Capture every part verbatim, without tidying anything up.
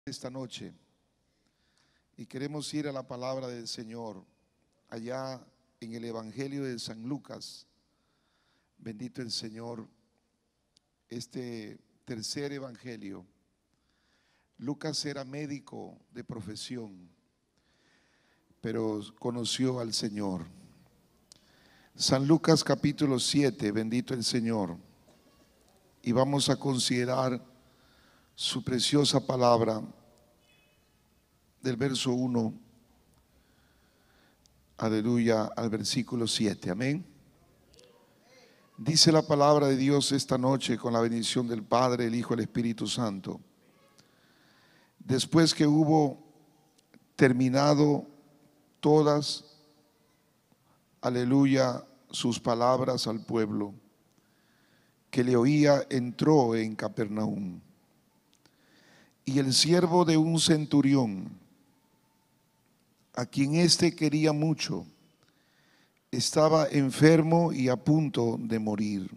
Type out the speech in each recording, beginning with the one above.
Esta noche y queremos ir a la palabra del Señor allá en el Evangelio de San Lucas. Bendito el Señor. Este tercer evangelio. Lucas era médico de profesión, pero conoció al Señor. San Lucas capítulo siete, bendito el Señor. Y vamos a considerar su preciosa palabra del verso uno, aleluya, al versículo siete, amén. Dice la palabra de Dios esta noche con la bendición del Padre, el Hijo y el Espíritu Santo. Después que hubo terminado todas, aleluya, sus palabras al pueblo que le oía, entró en Capernaum. Y el siervo de un centurión, a quien éste quería mucho, estaba enfermo y a punto de morir.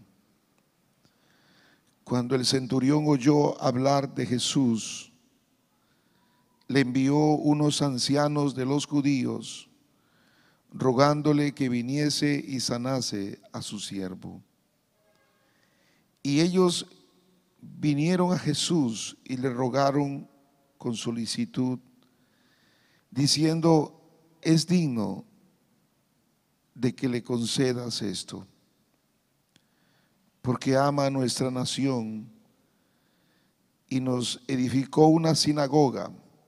Cuando el centurión oyó hablar de Jesús, le envió unos ancianos de los judíos, rogándole que viniese y sanase a su siervo. Y ellos vinieron a Jesús y le rogaron con solicitud, diciendo: es digno de que le concedas esto, porque ama a nuestra nación y nos edificó una sinagoga.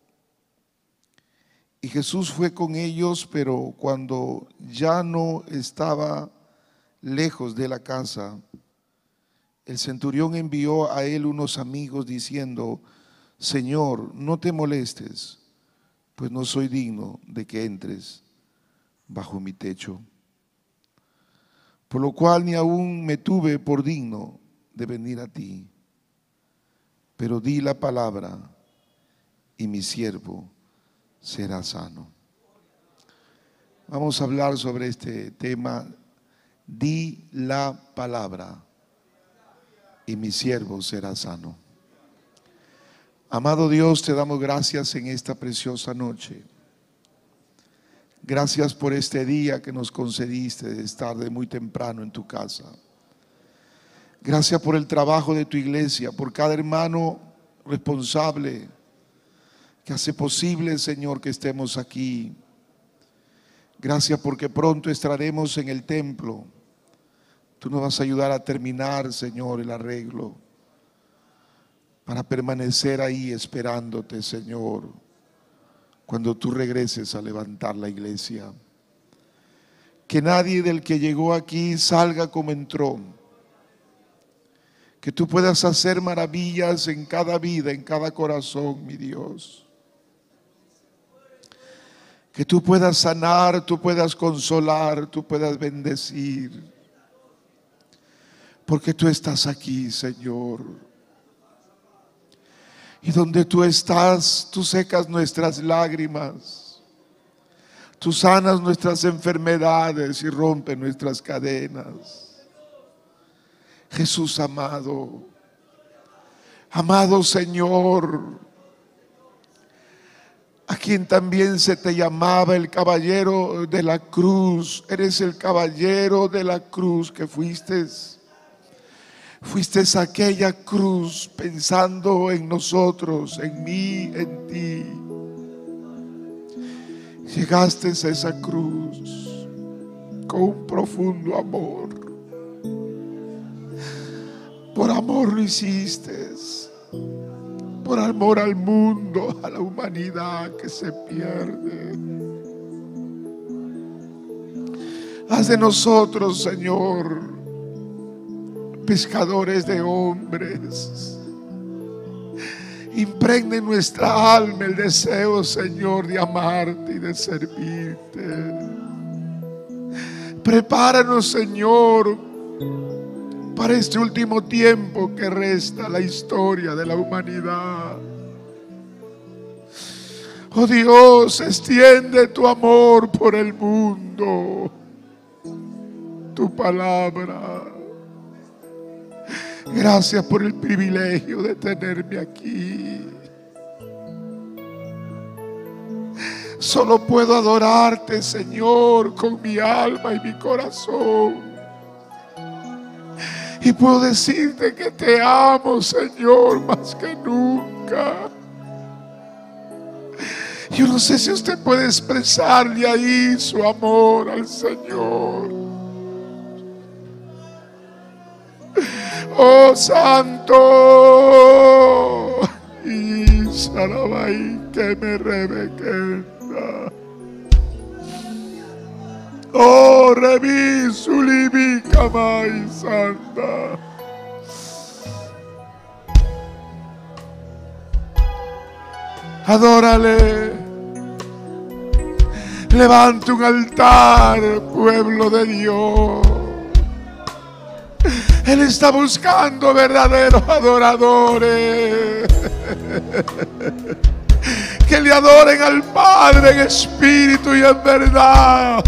Y Jesús fue con ellos, pero cuando ya no estaba lejos de la casa, el centurión envió a él unos amigos diciendo: Señor, no te molestes, pues no soy digno de que entres bajo mi techo. Por lo cual ni aún me tuve por digno de venir a ti. Pero di la palabra y mi siervo será sano. Vamos a hablar sobre este tema. Di la palabra y mi siervo será sano. Amado Dios, te damos gracias en esta preciosa noche. Gracias por este día que nos concediste de estar de muy temprano en tu casa. Gracias por el trabajo de tu iglesia, por cada hermano responsable que hace posible, Señor, que estemos aquí. Gracias porque pronto estaremos en el templo. Tú nos vas a ayudar a terminar, Señor, el arreglo, para permanecer ahí esperándote, Señor, cuando tú regreses a levantar la iglesia. Que nadie del que llegó aquí salga como entró. Que tú puedas hacer maravillas en cada vida, en cada corazón, mi Dios. Que tú puedas sanar, tú puedas consolar, tú puedas bendecir. Porque tú estás aquí, Señor. Y donde tú estás, tú secas nuestras lágrimas. Tú sanas nuestras enfermedades y rompes nuestras cadenas. Jesús amado, amado Señor, a quien también se te llamaba el caballero de la cruz. Eres el caballero de la cruz que fuiste. Fuiste aquella cruz pensando en nosotros, en mí, en ti. Llegaste a esa cruz con un profundo amor. Por amor lo hiciste. Por amor al mundo, a la humanidad que se pierde. Haz de nosotros, Señor, pescadores de hombres. Impregne en nuestra alma el deseo, Señor, de amarte y de servirte. Prepáranos, Señor, para este último tiempo que resta la historia de la humanidad. Oh Dios, extiende tu amor por el mundo. Tu palabra. Gracias por el privilegio de tenerme aquí. Solo puedo adorarte, Señor, con mi alma y mi corazón. Y puedo decirte que te amo, Señor, más que nunca. Yo no sé si usted puede expresarle ahí su amor al Señor. Oh, Santo. Y Sarabai que me rebequenda. Oh, Revi Sulibi Kamai Santa. Adórale. Levante un altar, pueblo de Dios. Él está buscando verdaderos adoradores que le adoren al Padre en espíritu y en verdad.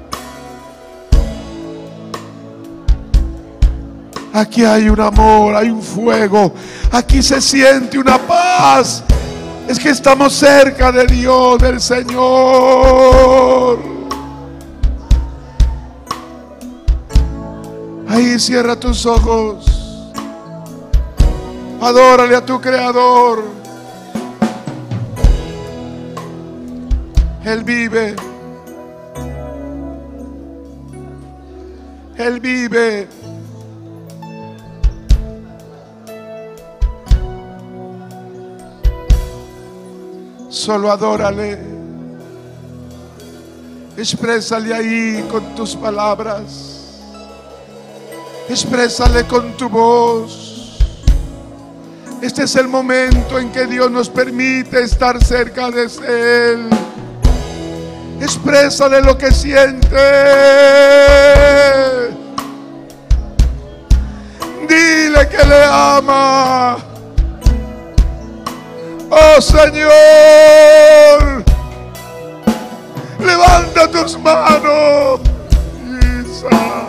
Aquí hay un amor, hay un fuego. Aquí se siente una paz. Es que estamos cerca de Dios, del Señor. Ahí cierra tus ojos. Adórale a tu Creador. Él vive. Él vive. Solo adórale. Exprésale ahí con tus palabras. Exprésale con tu voz. Este es el momento en que Dios nos permite estar cerca de Él. Exprésale lo que siente. Dile que le ama. Oh Señor, levanta tus manos. Isa.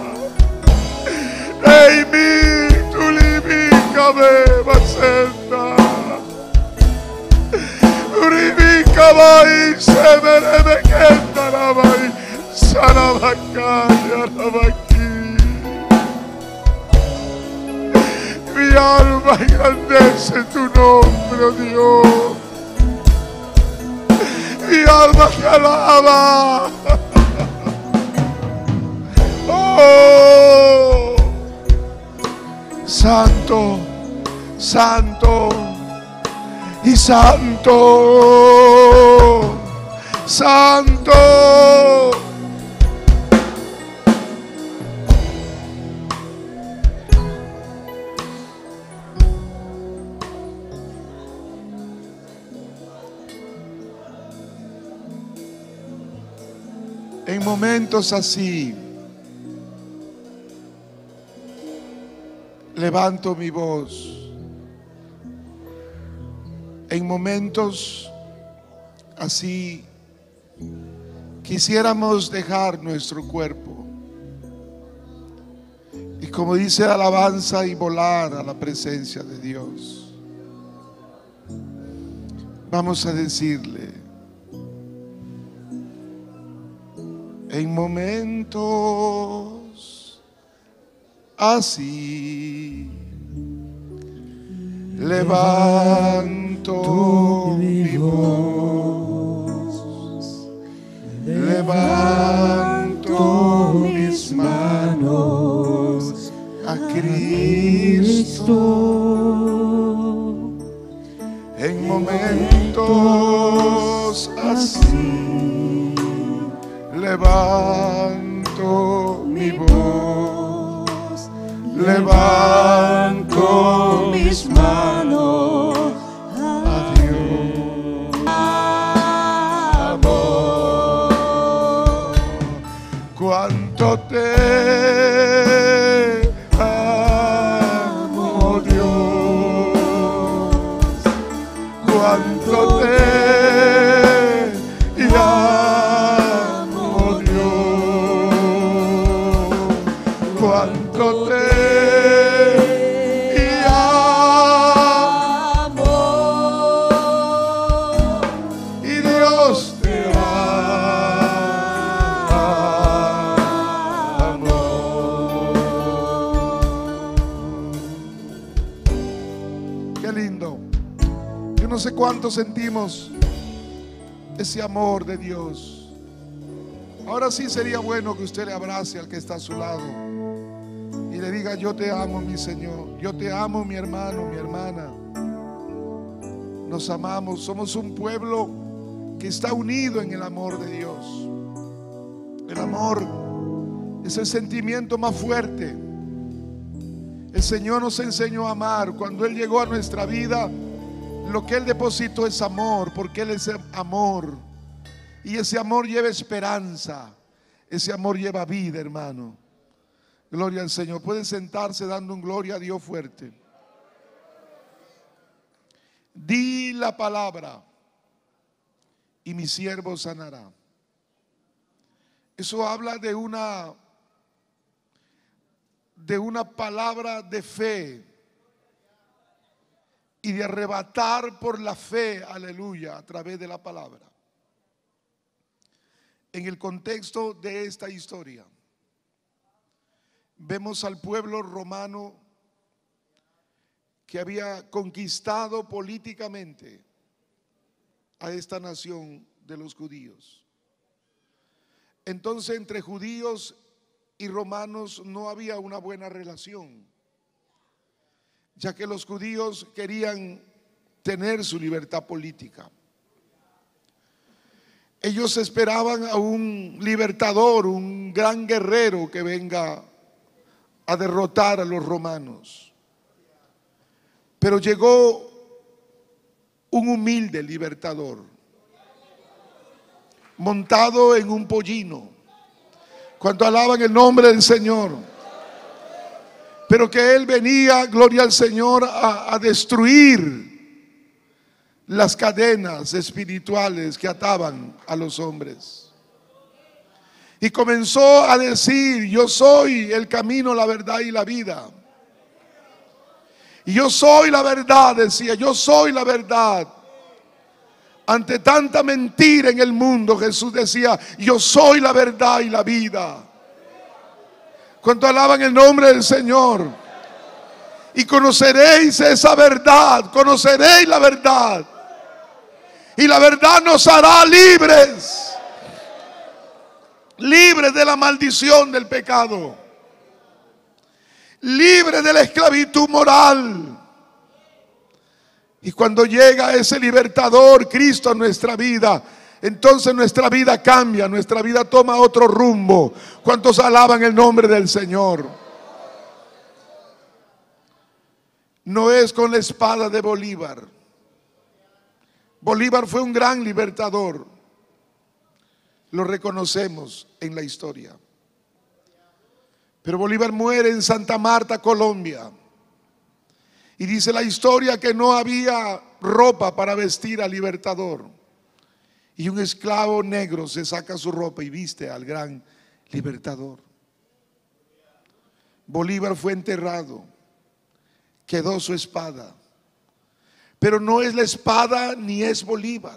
Ey mi, tu libícame, Basenda. Uribícame y se me rebequenda la vai. Sarabacaya, Rabaki. Mi alma engrandece tu nombre, oh Dios. Mi alma te alaba. Oh, Santo, Santo y Santo, Santo. En momentos así, levanto mi voz. En momentos así, quisiéramos dejar nuestro cuerpo y, como dice la alabanza, y volar a la presencia de Dios. Vamos a decirle: en momentos así, levanto mi voz, levanto mis manos a Cristo. En momentos así, levanto mi voz, levanto mis manos a Dios. Amor, cuánto te amo, Dios, cuánto te amo, Dios, cuánto te cuánto sentimos ese amor de Dios. Ahora sí sería bueno que usted le abrace al que está a su lado y le diga: yo te amo, mi Señor, yo te amo, mi hermano, mi hermana. Nos amamos, somos un pueblo que está unido en el amor de Dios. El amor es el sentimiento más fuerte. El Señor nos enseñó a amar. Cuando Él llegó a nuestra vida, lo que Él depositó es amor, porque Él es amor. Y ese amor lleva esperanza, ese amor lleva vida, hermano. Gloria al Señor. Pueden sentarse dando un gloria a Dios fuerte. Di la palabra y mi siervo sanará. Eso habla de una de una palabra de fe y de arrebatar por la fe, aleluya, a través de la palabra. En el contexto de esta historia, vemos al pueblo romano que había conquistado políticamente a esta nación de los judíos. Entonces, entre judíos y romanos no había una buena relación, ya que los judíos querían tener su libertad política. Ellos esperaban a un libertador, un gran guerrero que venga a derrotar a los romanos. Pero llegó un humilde libertador, montado en un pollino. Cuanto alaban el nombre del Señor. Pero que Él venía, gloria al Señor, a, a destruir las cadenas espirituales que ataban a los hombres. Y comenzó a decir: yo soy el camino, la verdad y la vida. Y yo soy la verdad, decía, yo soy la verdad. Ante tanta mentira en el mundo, Jesús decía: yo soy la verdad y la vida. ¿Cuánto alaban el nombre del Señor? Y conoceréis esa verdad, conoceréis la verdad, y la verdad nos hará libres, libres de la maldición del pecado, libres de la esclavitud moral. Y cuando llega ese libertador, Cristo, a nuestra vida, entonces nuestra vida cambia, nuestra vida toma otro rumbo. ¿Cuántos alaban el nombre del Señor? No es con la espada de Bolívar. Bolívar fue un gran libertador, lo reconocemos en la historia. Pero Bolívar muere en Santa Marta, Colombia. Y dice la historia que no había ropa para vestir al libertador. Y un esclavo negro se saca su ropa y viste al gran libertador. Bolívar fue enterrado, quedó su espada. Pero no es la espada ni es Bolívar.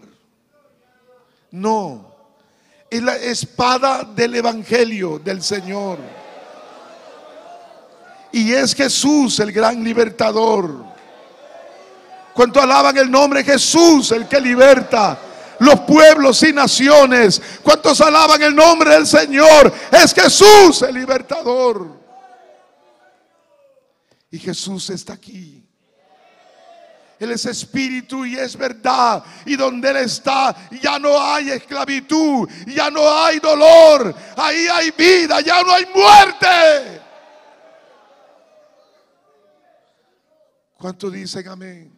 No, es la espada del Evangelio del Señor. Y es Jesús el gran libertador. ¿Cuánto alaban el nombre de Jesús, el que liberta los pueblos y naciones? ¿Cuántos alaban el nombre del Señor? Es Jesús el libertador. Y Jesús está aquí. Él es espíritu y es verdad. Y donde Él está ya no hay esclavitud, ya no hay dolor. Ahí hay vida, ya no hay muerte. ¿Cuántos dicen amén?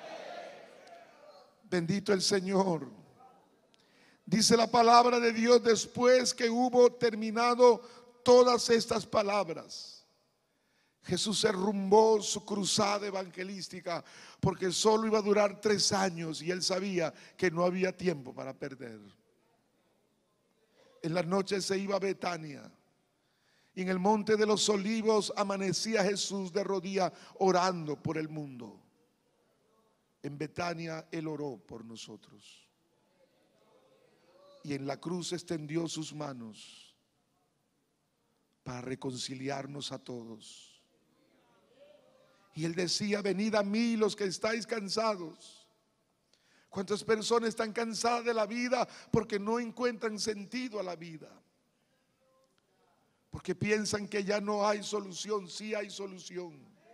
Bendito el Señor. Dice la palabra de Dios: después que hubo terminado todas estas palabras, Jesús se rumbó su cruzada evangelística, porque solo iba a durar tres años y Él sabía que no había tiempo para perder. En la noche se iba a Betania. Y en el monte de los olivos amanecía Jesús de rodillas orando por el mundo. En Betania Él oró por nosotros. Y en la cruz extendió sus manos para reconciliarnos a todos. Y Él decía: venid a mí los que estáis cansados, ¿Cuántas personas están cansadas de la vida porque no encuentran sentido a la vida? Porque piensan que ya no hay solución. Sí hay solución.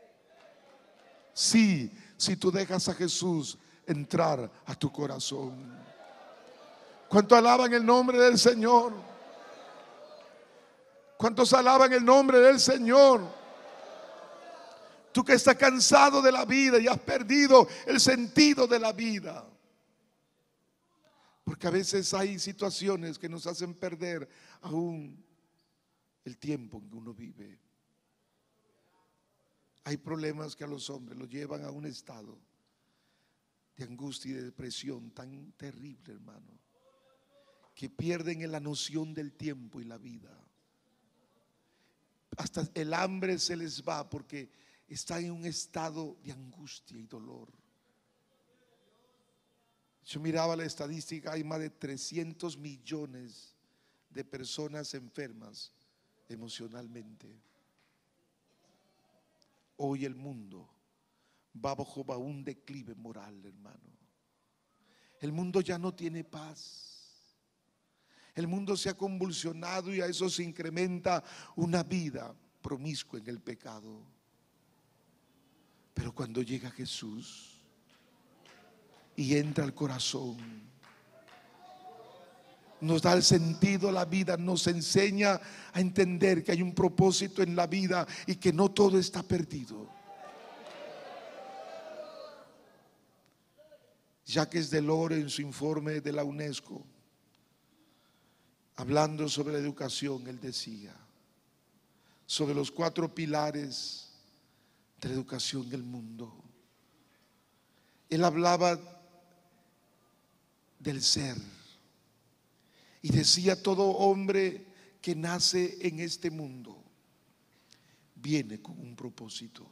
Sí, si tú dejas a Jesús entrar a tu corazón. ¿Cuántos alaban el nombre del Señor? ¿Cuántos alaban el nombre del Señor? Tú que estás cansado de la vida y has perdido el sentido de la vida. Porque a veces hay situaciones que nos hacen perder aún el tiempo en que uno vive. Hay problemas que a los hombres los llevan a un estado de angustia y de depresión tan terrible, hermano, que pierden la noción del tiempo y la vida. Hasta el hambre se les va porque están en un estado de angustia y dolor. Yo miraba la estadística, hay más de trescientos millones de personas enfermas emocionalmente. Hoy el mundo va bajo un declive moral, hermano. El mundo ya no tiene paz. El mundo se ha convulsionado y a eso se incrementa una vida promiscua en el pecado. Pero cuando llega Jesús y entra al corazón, nos da el sentido a la vida, nos enseña a entender que hay un propósito en la vida y que no todo está perdido. Jacques Delors, en su informe de la UNESCO, hablando sobre la educación, él decía sobre los cuatro pilares de la educación del mundo. Él hablaba del ser y decía: todo hombre que nace en este mundo viene con un propósito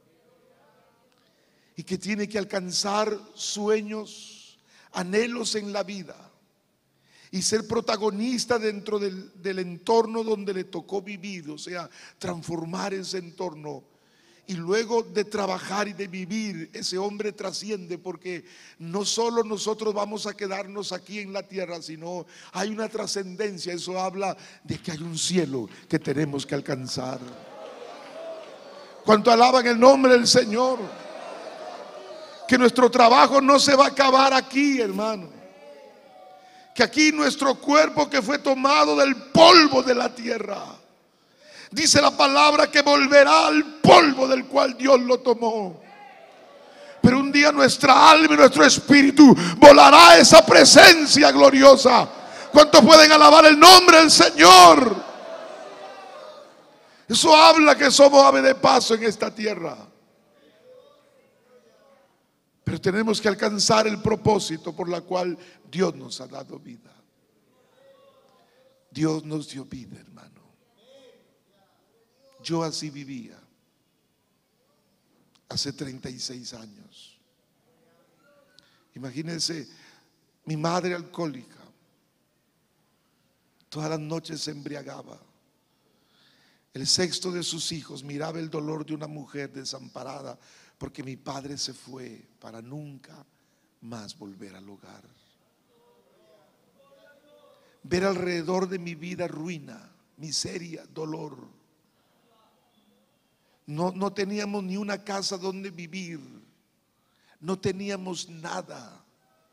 y que tiene que alcanzar sueños, anhelos en la vida y ser protagonista dentro del, del entorno donde le tocó vivir, o sea, transformar ese entorno. Y luego de trabajar y de vivir, ese hombre trasciende, porque no solo nosotros vamos a quedarnos aquí en la tierra, sino hay una trascendencia. Eso habla de que hay un cielo que tenemos que alcanzar. ¿Cuánto alaban el nombre del Señor? Que nuestro trabajo no se va a acabar aquí, hermano. Que aquí nuestro cuerpo, que fue tomado del polvo de la tierra, dice la palabra que volverá al polvo del cual Dios lo tomó. Pero un día nuestra alma y nuestro espíritu volará a esa presencia gloriosa. ¿Cuántos pueden alabar el nombre del Señor? Eso habla que somos ave de paso en esta tierra. Pero tenemos que alcanzar el propósito por la cual Dios nos ha dado vida. Dios nos dio vida, hermano. Yo así vivía hace treinta y seis años. Imagínense, mi madre alcohólica, todas las noches se embriagaba. El sexto de sus hijos miraba el dolor de una mujer desamparada porque mi padre se fue para nunca más volver al hogar. Ver alrededor de mi vida ruina, miseria, dolor. No, no teníamos ni una casa donde vivir. No teníamos nada.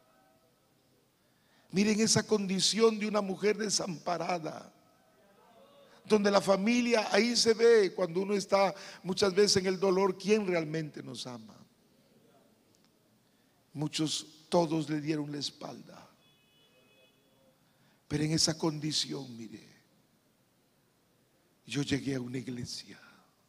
Miren esa condición de una mujer desamparada, donde la familia, ahí se ve cuando uno está muchas veces en el dolor, quién realmente nos ama. Muchos, todos le dieron la espalda. Pero en esa condición, mire, yo llegué a una iglesia.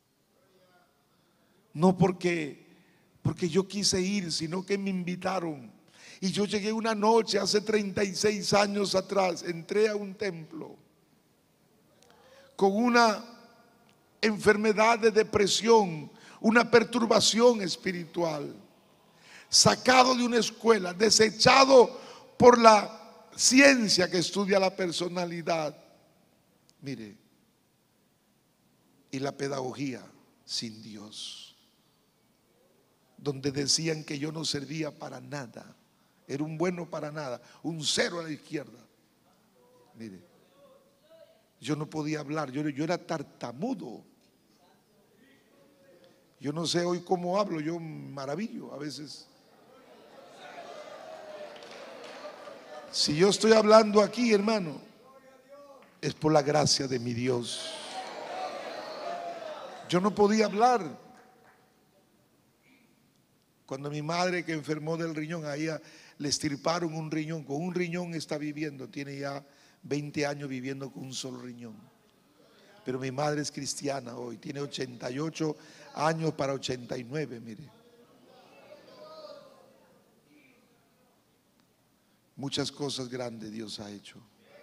No porque, porque yo quise ir, sino que me invitaron. Y yo llegué una noche hace treinta y seis años atrás, entré a un templo con una enfermedad de depresión, una perturbación espiritual, sacado de una escuela, desechado por la ciencia que estudia la personalidad, mire, y la pedagogía sin Dios, donde decían que yo no servía para nada Era un bueno para nada, un cero a la izquierda. Mire, yo no podía hablar, yo, yo era tartamudo. Yo no sé hoy cómo hablo, yo maravillo a veces. Si yo estoy hablando aquí, hermano, es por la gracia de mi Dios. Yo no podía hablar. Cuando mi madre, que enfermó del riñón, a ella le extirparon un riñón. Con un riñón está viviendo, tiene ya veinte años viviendo con un solo riñón. Pero mi madre es cristiana hoy, tiene ochenta y ocho años para ochenta y nueve, mire. Muchas cosas grandes Dios ha hecho.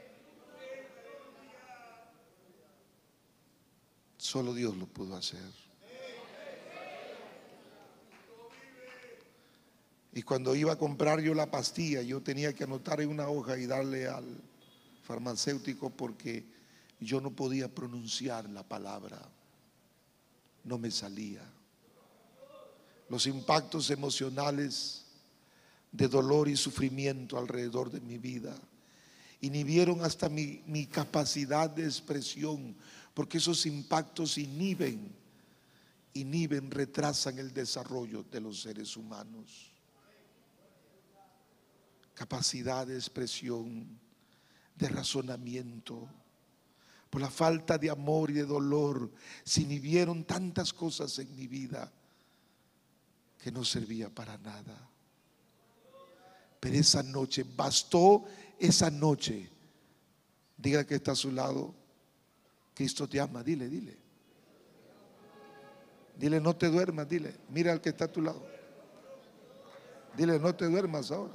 Solo Dios lo pudo hacer. Y cuando iba a comprar yo la pastilla, yo tenía que anotar en una hoja y darle al farmacéutico porque yo no podía pronunciar la palabra. No me salía. Los impactos emocionales de dolor y sufrimiento alrededor de mi vida inhibieron hasta mi, mi capacidad de expresión, porque esos impactos inhiben, inhiben, retrasan el desarrollo de los seres humanos. Capacidad de expresión, de razonamiento. Por la falta de amor y de dolor se inhibieron tantas cosas en mi vida que no servía para nada. Pero esa noche, bastó esa noche. Diga que está a su lado: Cristo te ama, dile, dile. Dile, no te duermas, dile. Mira al que está a tu lado. Dile, no te duermas ahora.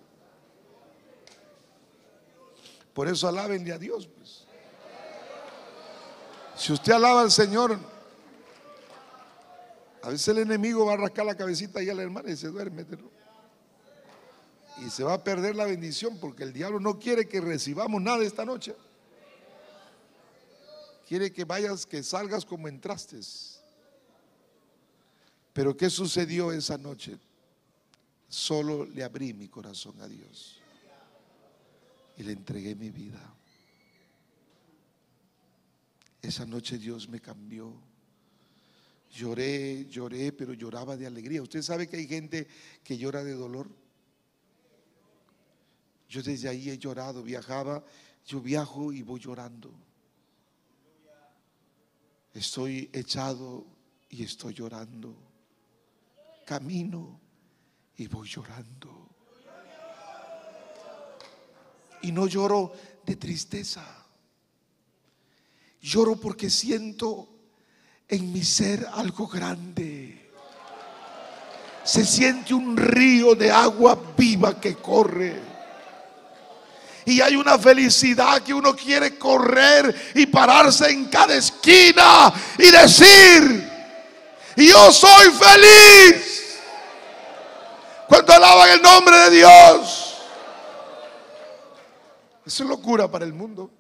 Por eso alábenle a Dios, pues. Si usted alaba al Señor, a veces el enemigo va a rascar la cabecita y a la hermana y se duerme, ¿no? Y se va a perder la bendición, porque el diablo no quiere que recibamos nada esta noche. Quiere que vayas, que salgas como entraste. Pero ¿qué sucedió esa noche? Solo le abrí mi corazón a Dios y le entregué mi vida. Esa noche Dios me cambió. Lloré, lloré, pero lloraba de alegría. ¿Usted sabe que hay gente que llora de dolor? Yo desde ahí he llorado, viajaba, yo viajo y voy llorando. Estoy echado y estoy llorando. Camino y voy llorando. Y no lloro de tristeza. Lloro porque siento en mi ser algo grande. Se siente un río de agua viva que corre. Y hay una felicidad que uno quiere correr y pararse en cada esquina y decir: yo soy feliz. Cuando alaban el nombre de Dios. Eso es locura para el mundo.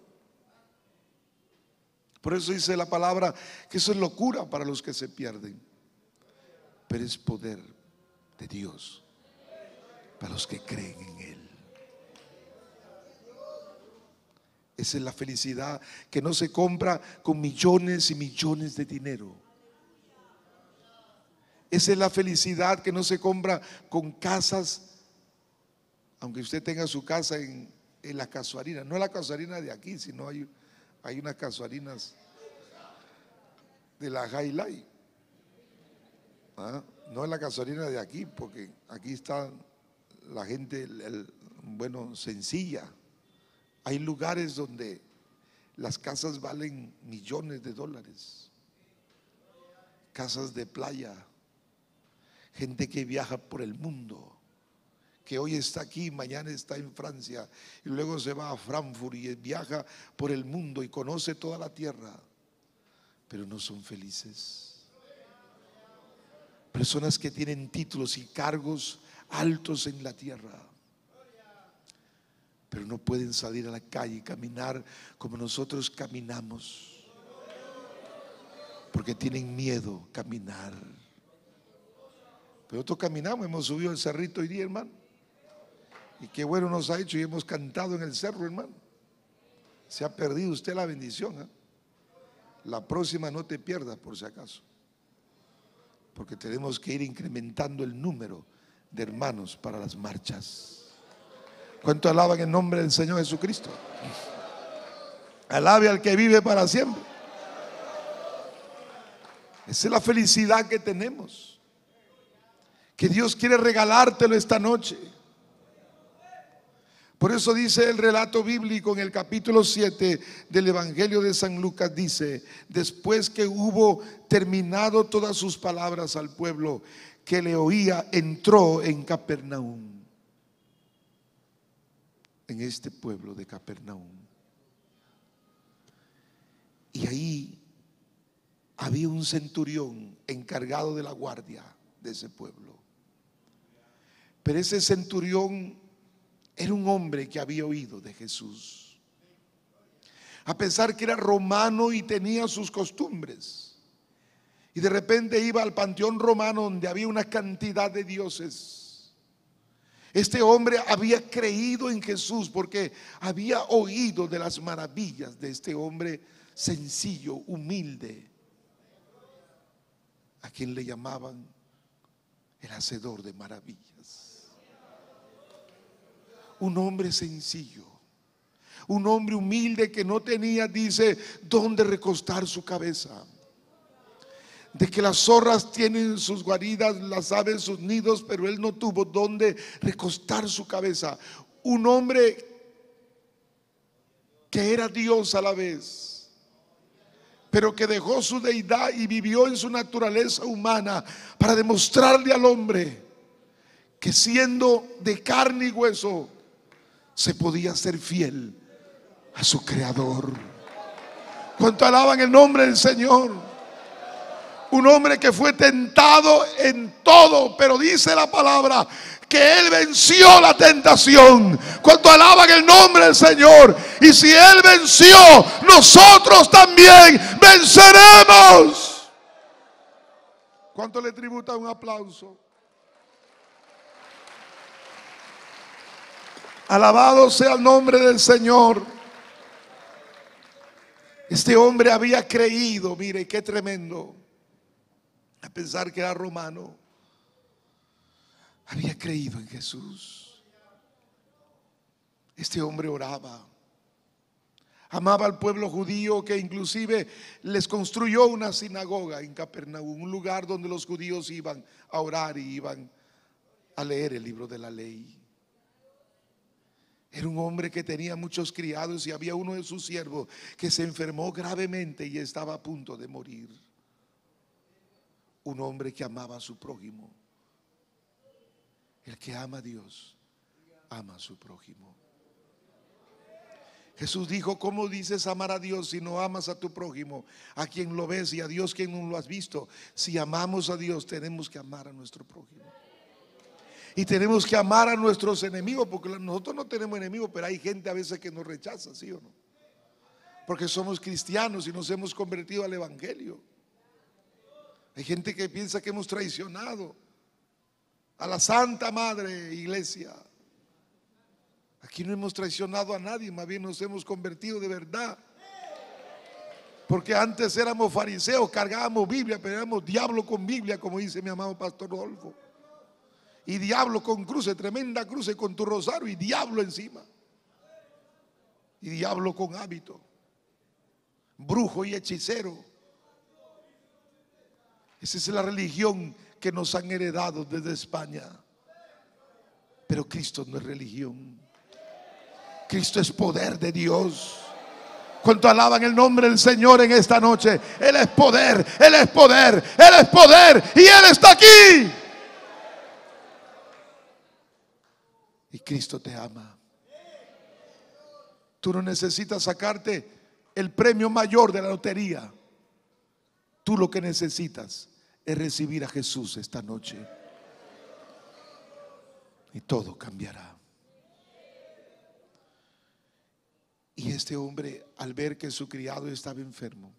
Por eso dice la palabra que eso es locura para los que se pierden, pero es poder de Dios para los que creen en Él. Esa es la felicidad que no se compra con millones y millones de dinero. Esa es la felicidad que no se compra con casas, aunque usted tenga su casa en, en la casuarina. No es la casuarina de aquí, sino hay, hay unas casuarinas de la Highlight. ¿Ah? No es la casuarina de aquí, porque aquí está la gente, el, el, bueno, sencilla. Hay lugares donde las casas valen millones de dólares. Casas de playa. Gente que viaja por el mundo, que hoy está aquí, mañana está en Francia y luego se va a Frankfurt y viaja por el mundo y conoce toda la tierra, pero no son felices. Personas que tienen títulos y cargos altos en la tierra, pero no pueden salir a la calle y caminar como nosotros caminamos, porque tienen miedo a caminar. Pero nosotros caminamos, hemos subido el cerrito hoy día, hermano, Y qué bueno nos ha hecho y hemos cantado en el cerro, hermano. Se ha perdido usted la bendición, ¿eh? La próxima no te pierdas por si acaso, porque tenemos que ir incrementando el número de hermanos para las marchas. ¿Cuánto alaban el nombre del Señor Jesucristo? Alabe al que vive para siempre. Esa es la felicidad que tenemos, que Dios quiere regalártelo esta noche. Por eso dice el relato bíblico en el capítulo siete del Evangelio de San Lucas, dice: después que hubo terminado todas sus palabras al pueblo que le oía, entró en Capernaum. En este pueblo de Capernaum. Y ahí había un centurión encargado de la guardia de ese pueblo. Pero ese centurión era un hombre que había oído de Jesús, a pesar que era romano y tenía sus costumbres, y de repente iba al panteón romano donde había una cantidad de dioses. Este hombre había creído en Jesús porque había oído de las maravillas de este hombre sencillo, humilde, a quien le llamaban el hacedor de maravillas. Un hombre sencillo, un hombre humilde que no tenía, dice, dónde recostar su cabeza. De que las zorras tienen sus guaridas, las aves sus nidos, pero él no tuvo dónde recostar su cabeza. Un hombre que era Dios a la vez, pero que dejó su deidad y vivió en su naturaleza humana para demostrarle al hombre que siendo de carne y hueso se podía ser fiel a su creador. ¿Cuánto alaban el nombre del Señor? Un hombre que fue tentado en todo, pero dice la palabra que él venció la tentación. ¿Cuánto alaban el nombre del Señor? Y si él venció, nosotros también venceremos. ¿Cuánto le tributa un aplauso? Alabado sea el nombre del Señor. Este hombre había creído, mire qué tremendo, a pesar que era romano, había creído en Jesús. Este hombre oraba, amaba al pueblo judío, que inclusive les construyó una sinagoga en Capernaum, un lugar donde los judíos iban a orar y iban a leer el libro de la ley. Era un hombre que tenía muchos criados y había uno de sus siervos que se enfermó gravemente y estaba a punto de morir. Un hombre que amaba a su prójimo. El que ama a Dios, ama a su prójimo. Jesús dijo: ¿cómo dices amar a Dios si no amas a tu prójimo, a quien lo ves, y a Dios quien no lo has visto? Si amamos a Dios, tenemos que amar a nuestro prójimo. Y tenemos que amar a nuestros enemigos, porque nosotros no tenemos enemigos, pero hay gente a veces que nos rechaza, ¿sí o no? Porque somos cristianos y nos hemos convertido al evangelio. Hay gente que piensa que hemos traicionado a la Santa Madre Iglesia. Aquí no hemos traicionado a nadie, más bien nos hemos convertido de verdad. Porque antes éramos fariseos, cargábamos Biblia, pero éramos diablo con Biblia, como dice mi amado pastor Rodolfo. Y diablo con cruce, tremenda cruce con tu rosario y diablo encima. Y diablo con hábito, brujo y hechicero. Esa es la religión que nos han heredado desde España. Pero Cristo no es religión. Cristo es poder de Dios. ¿Cuánto alaban el nombre del Señor en esta noche? Él es poder, Él es poder, Él es poder y Él está aquí. Y Cristo te ama. Tú no necesitas sacarte el premio mayor de la lotería. Tú lo que necesitas es recibir a Jesús esta noche. Y todo cambiará. Y este hombre, al ver que su criado estaba enfermo,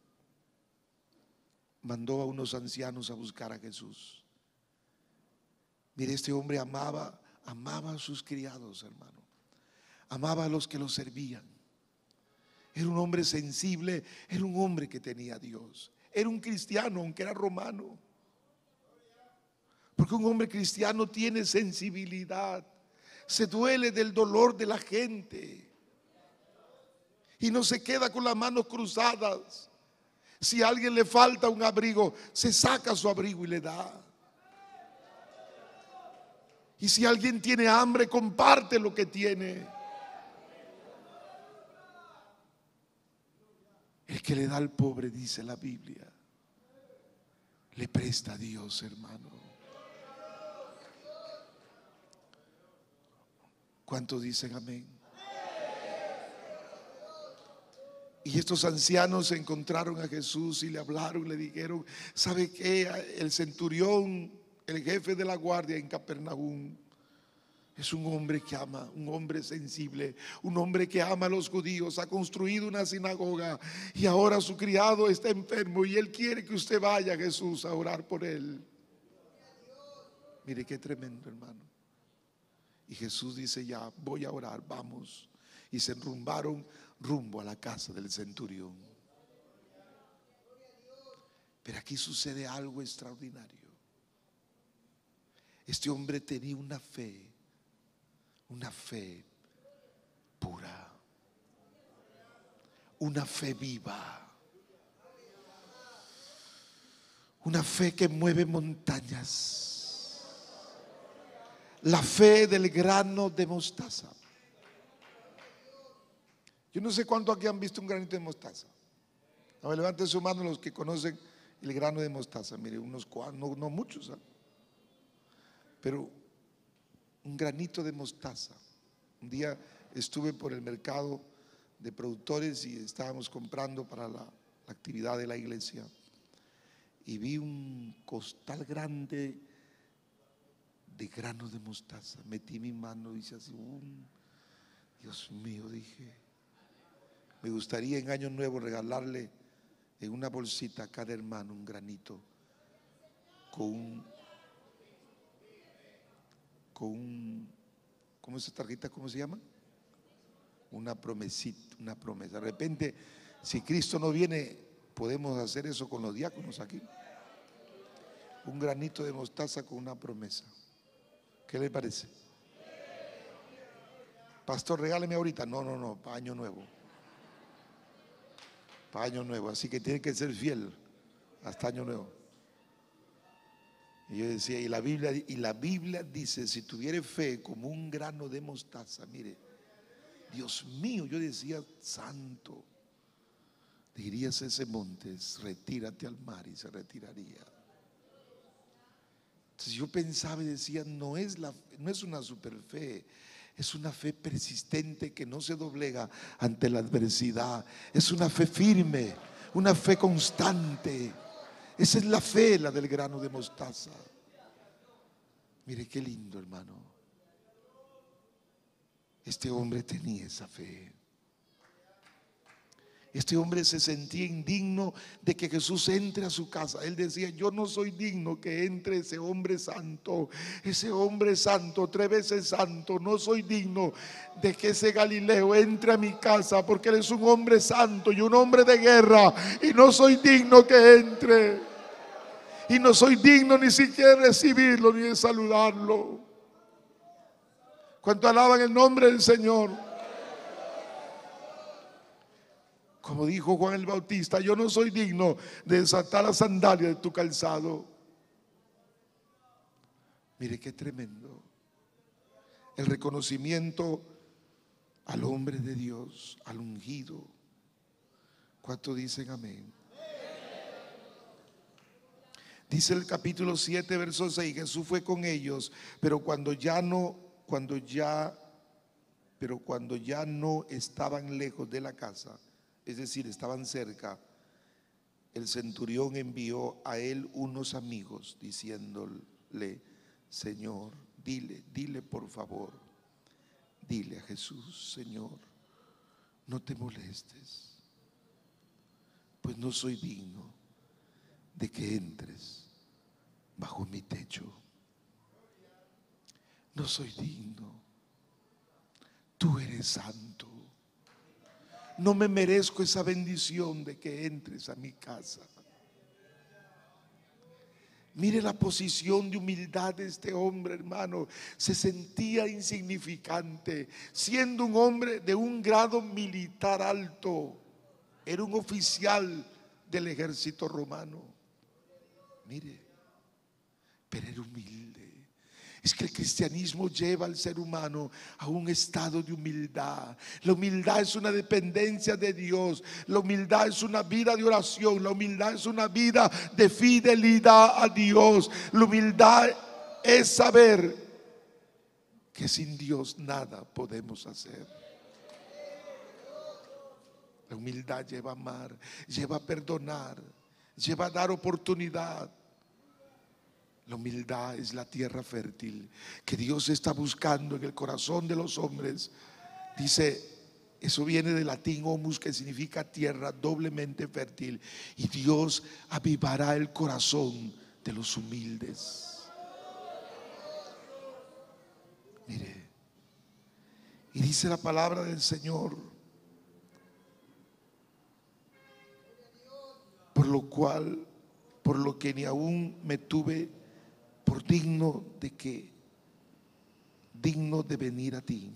mandó a unos ancianos a buscar a Jesús. Mire, este hombre amaba amaba a sus criados, hermano. Amaba a los que lo servían. Era un hombre sensible, era un hombre que tenía a Dios. Era un cristiano, aunque era romano. Porque un hombre cristiano tiene sensibilidad, se duele del dolor de la gente y no se queda con las manos cruzadas. Si a alguien le falta un abrigo, se saca su abrigo y le da. Y si alguien tiene hambre, comparte lo que tiene. El que le da al pobre, dice la Biblia, le presta a Dios, hermano. ¿Cuántos dicen amén? Y estos ancianos se encontraron a Jesús y le hablaron, le dijeron: ¿sabe qué? El centurión, el jefe de la guardia en Capernaum, es un hombre que ama, un hombre sensible, un hombre que ama a los judíos. Ha construido una sinagoga y ahora su criado está enfermo y él quiere que usted vaya, Jesús, a orar por él. Mire qué tremendo, hermano. Y Jesús dice: ya voy a orar, vamos. Y se enrumbaron rumbo a la casa del centurión. Pero aquí sucede algo extraordinario. Este hombre tenía una fe, una fe pura, una fe viva, una fe que mueve montañas. La fe del grano de mostaza. Yo no sé cuánto aquí han visto un granito de mostaza. A ver, levanten su mano los que conocen el grano de mostaza. Mire, unos cuantos, no, no muchos, ¿eh? Pero un granito de mostaza. Un día estuve por el mercado de productores y estábamos comprando para la, la actividad de la iglesia. Y vi un costal grande de granos de mostaza. Metí mi mano y hice así, um, Dios mío, dije, me gustaría en Año Nuevo regalarle en una bolsita a cada hermano un granito con un, con un, ¿cómo es esa tarjeta? ¿Cómo se llama? Una promesita, una promesa. De repente, si Cristo no viene, podemos hacer eso con los diáconos aquí. Un granito de mostaza con una promesa. ¿Qué le parece? Pastor, regáleme ahorita. No, no, no, para Año Nuevo. Para Año Nuevo. Así que tiene que ser fiel hasta Año Nuevo. Y yo decía, y la Biblia, y la Biblia dice: si tuviere fe como un grano de mostaza, mire, Dios mío, yo decía, santo, dirías a ese monte, retírate al mar, y se retiraría. Entonces yo pensaba y decía, no es, la, no es una super fe, es una fe persistente que no se doblega ante la adversidad. Es una fe firme, una fe constante. Esa es la fe, la del grano de mostaza. Mire qué lindo, hermano. Este hombre tenía esa fe. Este hombre se sentía indigno de que Jesús entre a su casa. Él decía: yo no soy digno que entre ese hombre santo, ese hombre santo, tres veces santo. No soy digno de que ese Galileo entre a mi casa, porque él es un hombre santo y un hombre de guerra, y no soy digno que entre. Y no soy digno ni siquiera de recibirlo ni de saludarlo. ¿Cuánto alaban el nombre del Señor? Como dijo Juan el Bautista: yo no soy digno de desatar la sandalia de tu calzado. Mire qué tremendo. El reconocimiento al hombre de Dios, al ungido. ¿Cuántos dicen amén? Dice el capítulo siete, verso seis: Jesús fue con ellos, pero cuando ya no, cuando ya, pero cuando ya no estaban lejos de la casa, es decir, estaban cerca, el centurión envió a él unos amigos diciéndole: Señor, dile, dile por favor, dile a Jesús, Señor, no te molestes, pues no soy digno de que entres bajo mi techo. no soy digno. Tú eres santo. No me merezco esa bendición de que entres a mi casa. Mire la posición de humildad de este hombre, hermano. Se sentía insignificante, siendo un hombre de un grado militar alto. Era un oficial del ejército romano. Mire, pero era humilde. Es que el cristianismo lleva al ser humano a un estado de humildad. La humildad es una dependencia de Dios. La humildad es una vida de oración. La humildad es una vida de fidelidad a Dios. La humildad es saber que sin Dios nada podemos hacer. La humildad lleva a amar, lleva a perdonar, lleva a dar oportunidad. La humildad es la tierra fértil que Dios está buscando en el corazón de los hombres. Dice, eso viene del latín humus, que significa tierra doblemente fértil. Y Dios avivará el corazón de los humildes. Mire, y dice la palabra del Señor: por lo cual, por lo que ni aún me tuve por digno de que, digno de venir a ti,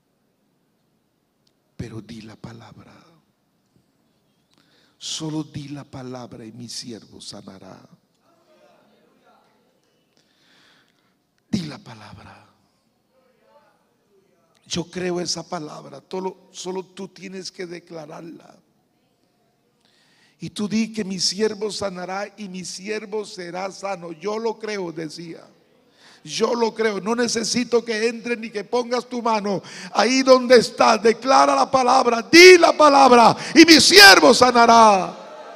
pero di la palabra. Solo di la palabra y mi siervo sanará. Di la palabra. Yo creo esa palabra. Solo, solo tú tienes que declararla. Y tú di que mi siervo sanará y mi siervo será sano. Yo lo creo, decía. Yo lo creo. No necesito que entres ni que pongas tu mano ahí donde estás. Declara la palabra, di la palabra y mi siervo sanará.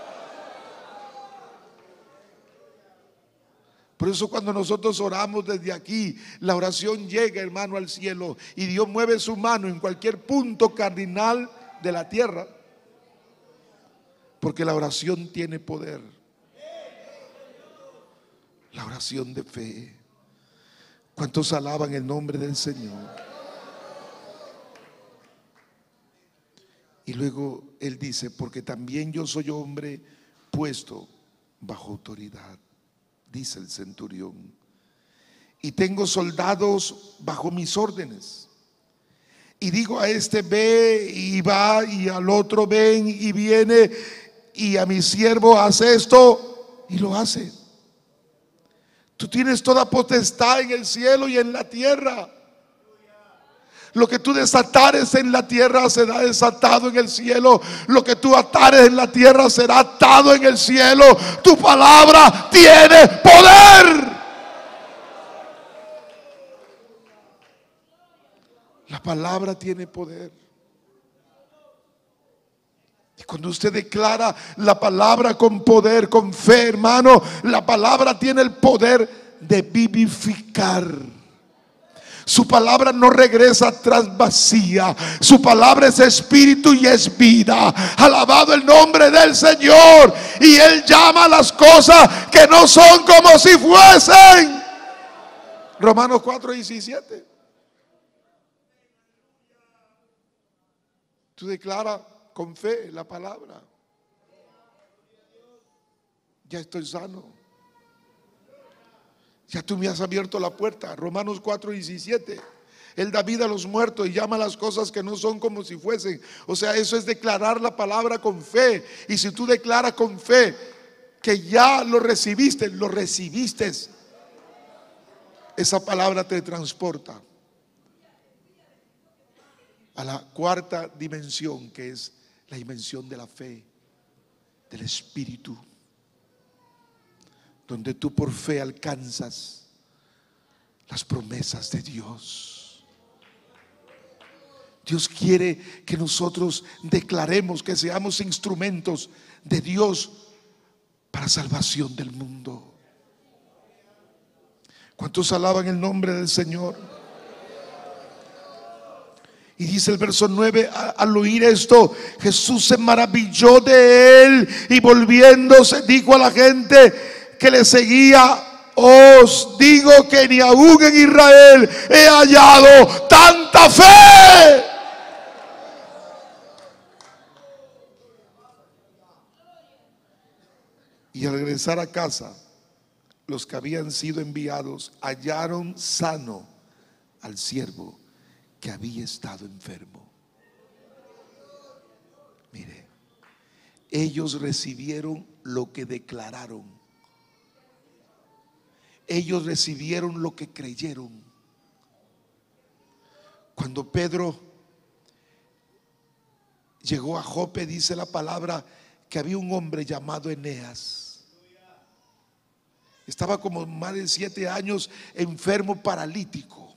Por eso cuando nosotros oramos desde aquí, la oración llega, hermano, al cielo, y Dios mueve su mano en cualquier punto cardinal de la tierra. Porque la oración tiene poder. La oración de fe. ¿Cuántos alaban el nombre del Señor? Y luego Él dice: porque también yo soy hombre puesto bajo autoridad, dice el centurión, y tengo soldados bajo mis órdenes. Y digo a este ve y va, y al otro ven y viene, y a mi siervo hace esto y lo hace. Tú tienes toda potestad en el cielo y en la tierra. Lo que tú desatares en la tierra será desatado en el cielo. Lo que tú atares en la tierra será atado en el cielo. Tu palabra tiene poder. La palabra tiene poder. Y cuando usted declara la palabra con poder, con fe, hermano, la palabra tiene el poder de vivificar. Su palabra no regresa atrás vacía. Su palabra es espíritu y es vida. Alabado el nombre del Señor. Y Él llama a las cosas que no son como si fuesen. Romanos cuatro diecisiete. Tú declaras con fe la palabra. Ya estoy sano. Ya tú me has abierto la puerta. Romanos cuatro diecisiete. Él da vida a los muertos y llama a las cosas que no son como si fuesen. O sea, eso es declarar la palabra con fe. Y si tú declaras con fe que ya lo recibiste, lo recibiste, esa palabra te transporta a la cuarta dimensión, que es la dimensión de la fe, del espíritu, donde tú por fe alcanzas las promesas de Dios. Dios quiere que nosotros declaremos, que seamos instrumentos de Dios para salvación del mundo. ¿Cuántos alaban el nombre del Señor? Y dice el verso nueve: al oír esto, Jesús se maravilló de él y volviéndose dijo a la gente que le seguía: os digo que ni aún en Israel he hallado tanta fe. Y al regresar a casa, los que habían sido enviados hallaron sano al siervo que había estado enfermo. Mire, ellos recibieron lo que declararon. Ellos recibieron lo que creyeron. Cuando Pedro llegó a Jope, dice la palabra que había un hombre llamado Eneas. Estaba como más de siete años enfermo, paralítico.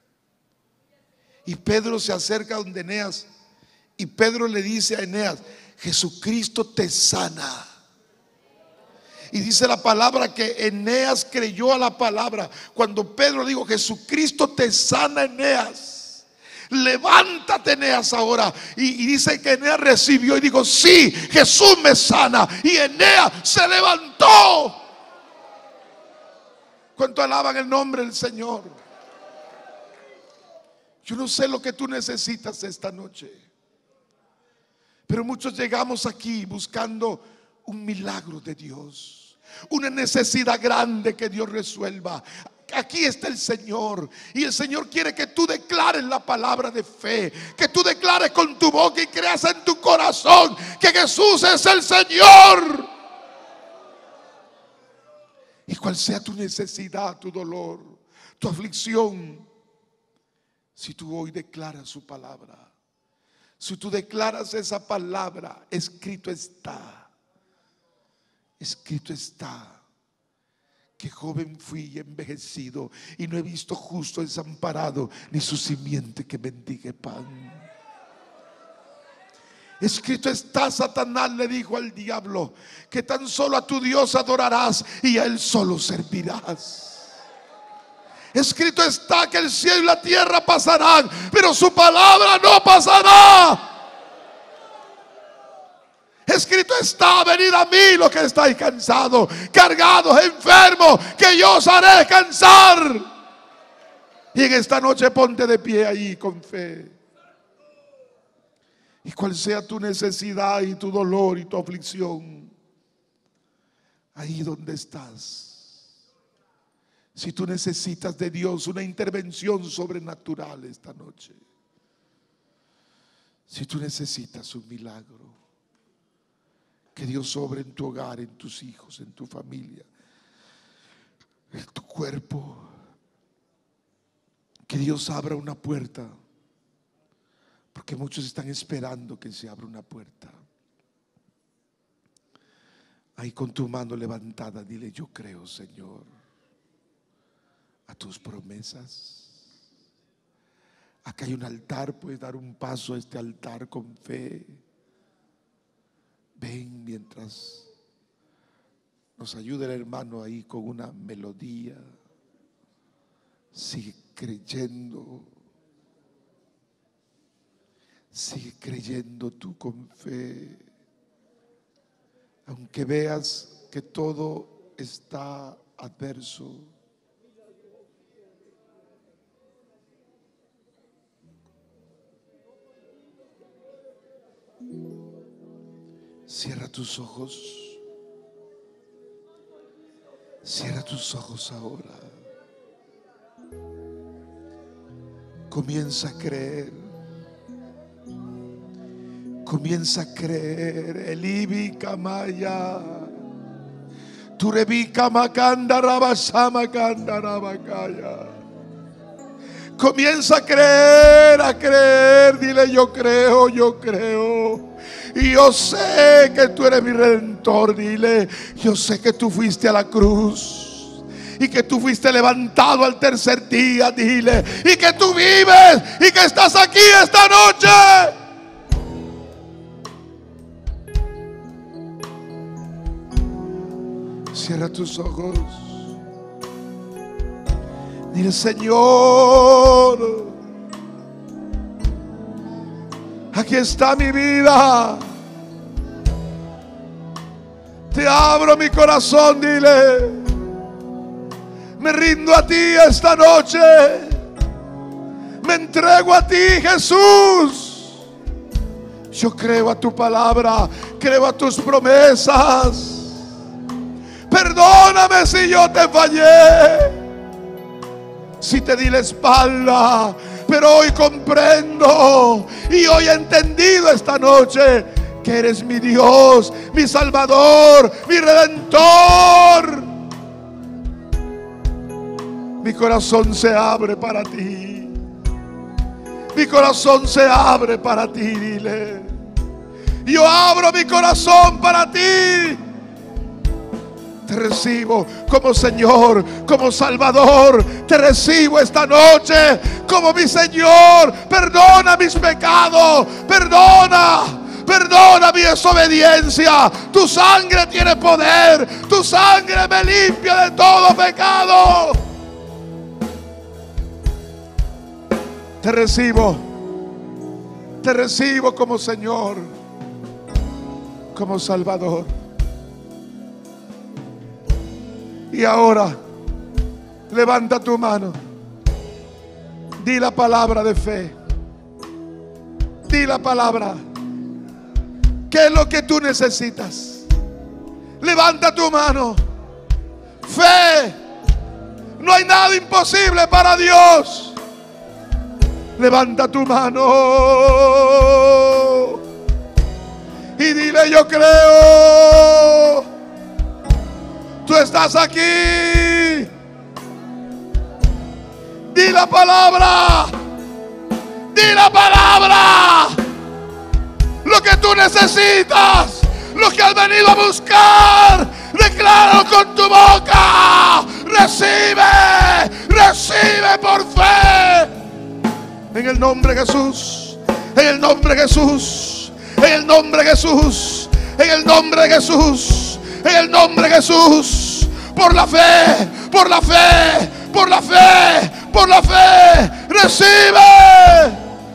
Y Pedro se acerca a donde Eneas, y Pedro le dice a Eneas: Jesucristo te sana. Y dice la palabra que Eneas creyó a la palabra. Cuando Pedro dijo: Jesucristo te sana, Eneas, levántate, Eneas, ahora. Y, y dice que Eneas recibió y dijo: sí, Jesús me sana. Y Eneas se levantó. ¿Cuánto alaban el nombre del Señor? Yo no sé lo que tú necesitas esta noche, pero muchos llegamos aquí buscando un milagro de Dios, una necesidad grande que Dios resuelva. Aquí está el Señor, y el Señor quiere que tú declares la palabra de fe, que tú declares con tu boca y creas en tu corazón que Jesús es el Señor. Y cual sea tu necesidad, tu dolor, tu aflicción, si tú hoy declaras su palabra, si tú declaras esa palabra, escrito está, escrito está, que joven fui y envejecido, y no he visto justo desamparado, ni su simiente que mendigue pan. Escrito está, Satanás le dijo al diablo, que tan solo a tu Dios adorarás y a él solo servirás. Escrito está que el cielo y la tierra pasarán, pero su palabra no pasará. Escrito está: venid a mí los que estáis cansados, cargados, enfermos, que yo os haré descansar. Y en esta noche ponte de pie ahí con fe. Y cual sea tu necesidad y tu dolor y tu aflicción, ahí donde estás, si tú necesitas de Dios una intervención sobrenatural esta noche, si tú necesitas un milagro, que Dios obre en tu hogar, en tus hijos, en tu familia, en tu cuerpo, que Dios abra una puerta. Porque muchos están esperando que se abra una puerta. Ahí con tu mano levantada, dile: yo creo, Señor, a tus promesas. Acá hay un altar, puedes dar un paso a este altar con fe. Ven mientras nos ayuda el hermano ahí con una melodía. Sigue creyendo. Sigue creyendo tú con fe, aunque veas que todo está adverso. Cierra tus ojos, cierra tus ojos ahora. Comienza a creer. Comienza a creer. Elibi Kamaya, Turebi Kamakanda Rabasama Kanda Rabakaya. Comienza a creer, a creer. Dile: yo creo, yo creo. Y yo sé que tú eres mi redentor. Dile: yo sé que tú fuiste a la cruz y que tú fuiste levantado al tercer día. Dile: y que tú vives y que estás aquí esta noche. Cierra tus ojos. Dile: Señor, aquí está mi vida. Te abro mi corazón. Dile: Me rindo a ti esta noche. Me entrego a ti, Jesús. Yo creo a tu palabra, creo a tus promesas. Perdóname si yo te fallé, si te di la espalda, pero hoy comprendo y hoy he entendido esta noche que eres mi Dios, mi Salvador, mi Redentor. Mi corazón se abre para ti. Mi corazón se abre para ti, dile. Yo abro mi corazón para ti. Te recibo como Señor, como Salvador. Te recibo esta noche como mi Señor. Perdona mis pecados. Perdona, perdona mi desobediencia. Tu sangre tiene poder. Tu sangre me limpia de todo pecado. Te recibo. Te recibo como Señor, como Salvador. Y ahora, levanta tu mano. Di la palabra de fe. Di la palabra. ¿Qué es lo que tú necesitas? Levanta tu mano. Fe. No hay nada imposible para Dios. Levanta tu mano. Y dile: yo creo. Tú estás aquí. Di la palabra. Di la palabra. Lo que tú necesitas, lo que has venido a buscar, decláralo con tu boca. Recibe, recibe por fe. En el nombre de Jesús. En el nombre de Jesús. En el nombre de Jesús. En el nombre de Jesús. En el nombre de Jesús, por la fe, por la fe, por la fe, por la fe, recibe.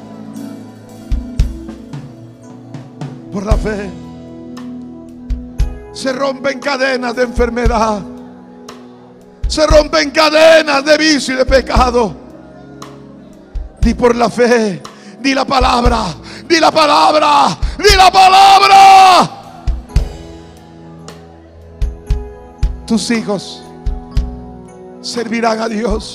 Por la fe. Se rompen cadenas de enfermedad. Se rompen cadenas de vicio y de pecado. Di por la fe, di la palabra, di la palabra, di la palabra. Tus hijos servirán a Dios.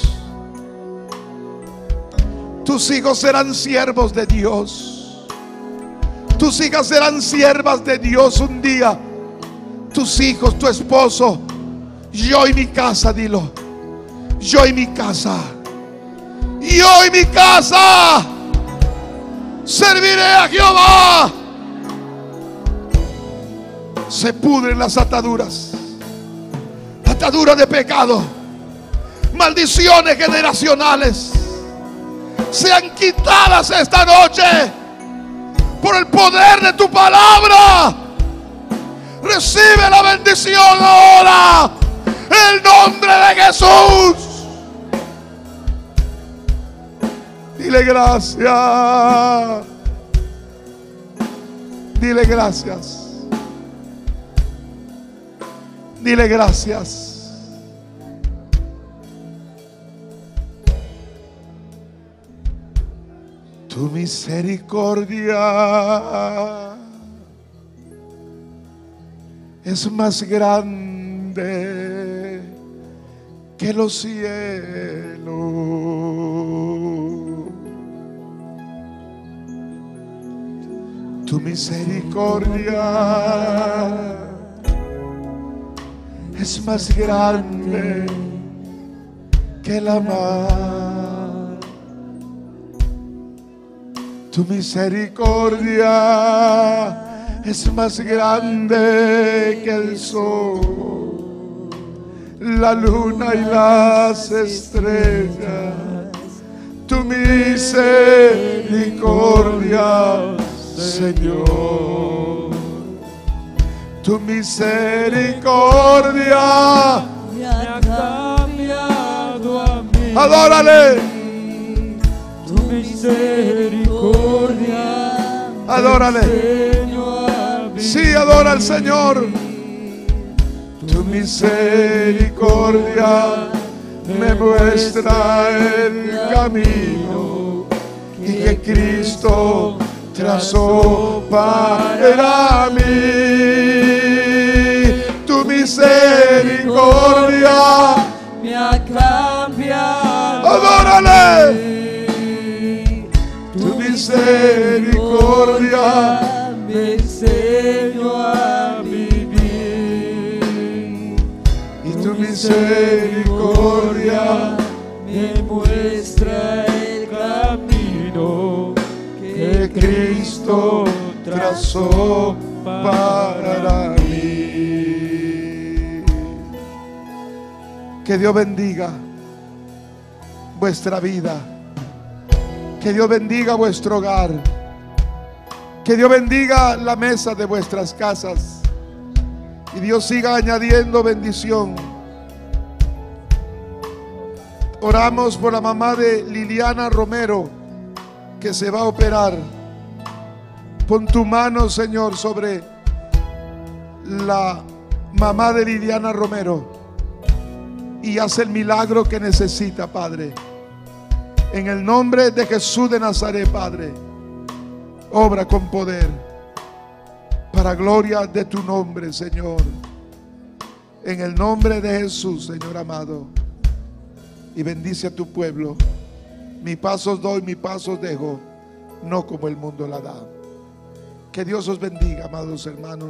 Tus hijos serán siervos de Dios. Tus hijas serán siervas de Dios un día. Tus hijos, tu esposo. Yo y mi casa, dilo. Yo y mi casa. Yo y mi casa serviré a Jehová. Se pudren las ataduras. Ataduras de pecado, maldiciones generacionales sean quitadas esta noche por el poder de tu palabra. Recibe la bendición ahora en el nombre de Jesús. Dile gracias. Dile gracias. Dile gracias. Tu misericordia es más grande que los cielos. Tu misericordia es más grande que la mar. Tu misericordia es más grande que el sol, la luna y las estrellas. Tu misericordia, Señor. Tu misericordia me ha cambiado a mí. Adórale. Tu misericordia. Adórale. Sí, adora al Señor. Tu misericordia me muestra el camino y que Cristo trazó para mí. Tu misericordia me ha cambiado. Adórale. Tu misericordia me enseñó a vivir. y tu misericordia me muestra el camino que Cristo trazó para mí. Que Dios bendiga vuestra vida. Que Dios bendiga vuestro hogar. Que Dios bendiga la mesa de vuestras casas. Y Dios siga añadiendo bendición. Oramos por la mamá de Liliana Romero, que se va a operar. Pon tu mano, Señor, sobre la mamá de Liliana Romero y haz el milagro que necesita, Padre. En el nombre de Jesús de Nazaret, Padre, obra con poder para gloria de tu nombre, Señor. En el nombre de Jesús, Señor amado. Y bendice a tu pueblo. Mi pasos doy, mi pasos dejo, no como el mundo la da. Que Dios os bendiga, amados hermanos.